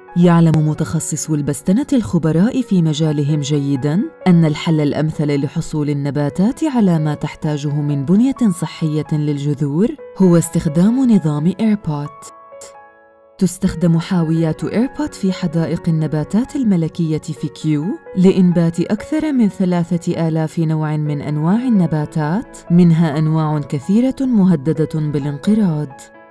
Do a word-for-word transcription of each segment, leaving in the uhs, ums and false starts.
يعلم متخصصو البستنة الخبراء في مجالهم جيداً أن الحل الأمثل لحصول النباتات على ما تحتاجه من بنية صحية للجذور هو استخدام نظام إيربوت. تستخدم حاويات إيربوت في حدائق النباتات الملكية في كيو لإنبات أكثر من ثلاثة آلاف نوع من أنواع النباتات، منها أنواع كثيرة مهددة بالانقراض.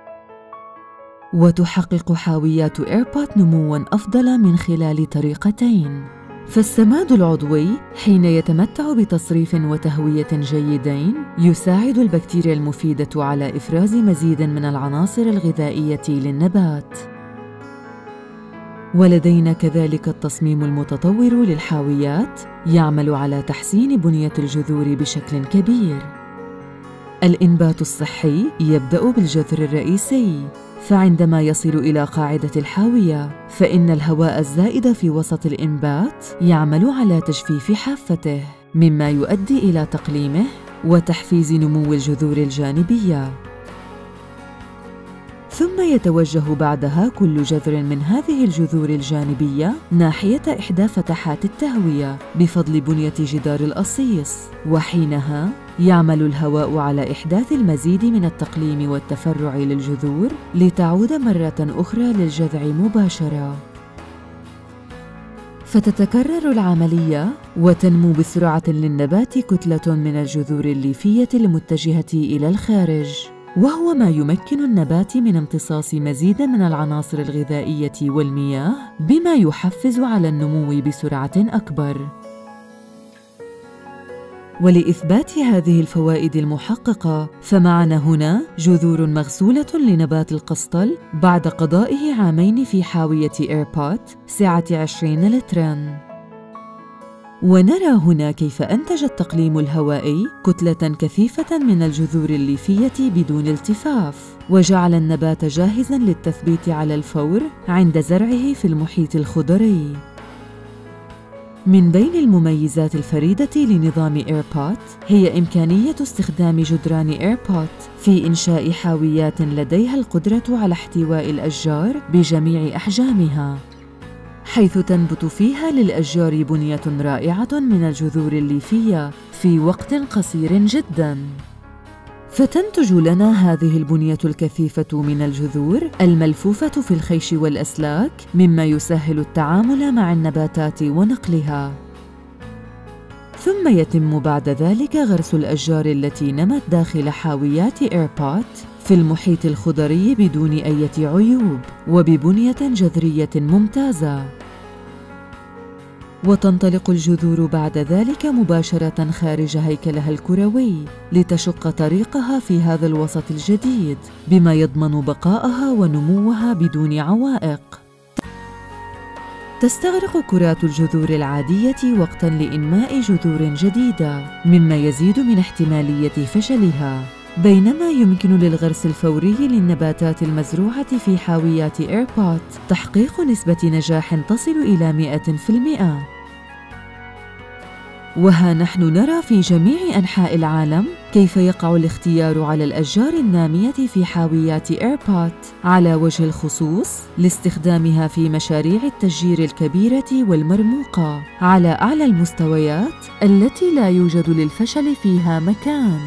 وتحقق حاويات إيربوت نمواً أفضل من خلال طريقتين: فالسماد العضوي حين يتمتع بتصريف وتهوية جيدين يساعد البكتيريا المفيدة على إفراز مزيد من العناصر الغذائية للنبات. ولدينا كذلك التصميم المتطور للحاويات يعمل على تحسين بنية الجذور بشكل كبير. الإنبات الصحي يبدأ بالجذر الرئيسي، فعندما يصل إلى قاعدة الحاوية فإن الهواء الزائد في وسط الإنبات يعمل على تجفيف حافته، مما يؤدي إلى تقليمه وتحفيز نمو الجذور الجانبية. ثم يتوجه بعدها كل جذر من هذه الجذور الجانبية ناحية إحدى فتحات التهوية بفضل بنية جدار الأصيص، وحينها يعمل الهواء على إحداث المزيد من التقليم والتفرع للجذور لتعود مرة أخرى للجذع مباشرة. فتتكرر العملية وتنمو بسرعة للنبات كتلة من الجذور الليفية المتجهة إلى الخارج، وهو ما يمكن النبات من امتصاص مزيد من العناصر الغذائية والمياه، بما يحفز على النمو بسرعة أكبر. ولإثبات هذه الفوائد المحققة فمعنا هنا جذور مغسولة لنبات القسطل بعد قضائه عامين في حاوية إيربوت سعة عشرين لتراً. ونرى هنا كيف أنتج التقليم الهوائي كتلة كثيفة من الجذور الليفية بدون التفاف، وجعل النبات جاهزاً للتثبيت على الفور عند زرعه في المحيط الخضري. من بين المميزات الفريدة لنظام إيربوت هي إمكانية استخدام جدران إيربوت في إنشاء حاويات لديها القدرة على احتواء الأشجار بجميع أحجامها، حيث تنبت فيها للأشجار بنية رائعة من الجذور الليفية في وقت قصير جداً. فتنتج لنا هذه البنية الكثيفة من الجذور الملفوفة في الخيش والأسلاك، مما يسهل التعامل مع النباتات ونقلها. ثم يتم بعد ذلك غرس الأشجار التي نمت داخل حاويات إيربوت في المحيط الخضري بدون أي عيوب وببنية جذرية ممتازة. وتنطلق الجذور بعد ذلك مباشرة خارج هيكلها الكروي لتشق طريقها في هذا الوسط الجديد، بما يضمن بقائها ونموها بدون عوائق. تستغرق كرات الجذور العادية وقتاً لإنماء جذور جديدة، مما يزيد من احتمالية فشلها، بينما يمكن للغرس الفوري للنباتات المزروعة في حاويات إيربوت تحقيق نسبة نجاح تصل إلى مئة بالمئة. وها نحن نرى في جميع أنحاء العالم كيف يقع الاختيار على الأشجار النامية في حاويات إيربوت على وجه الخصوص لاستخدامها في مشاريع التشجير الكبيرة والمرموقة على أعلى المستويات التي لا يوجد للفشل فيها مكان.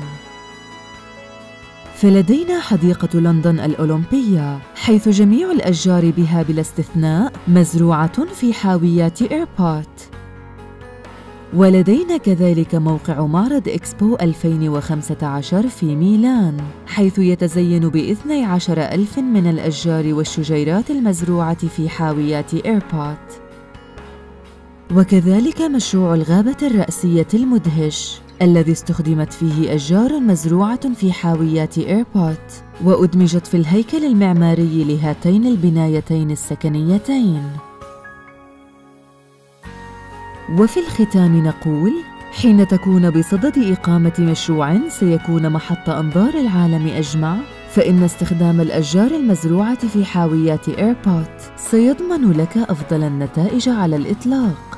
فلدينا حديقة لندن الأولمبية، حيث جميع الأشجار بها بلا استثناء مزروعة في حاويات إيربوت. ولدينا كذلك موقع معرض إكسبو ألفين وخمسة عشر في ميلان، حيث يتزين باثني عشر ألف من الأشجار والشجيرات المزروعة في حاويات إيربوت. وكذلك مشروع الغابة الرأسية المدهش الذي استخدمت فيه أشجار مزروعة في حاويات إيربوت وأدمجت في الهيكل المعماري لهاتين البنايتين السكنيتين. وفي الختام نقول: حين تكون بصدد إقامة مشروع سيكون محط أنظار العالم أجمع، فإن استخدام الأشجار المزروعة في حاويات إيربوت سيضمن لك أفضل النتائج على الإطلاق.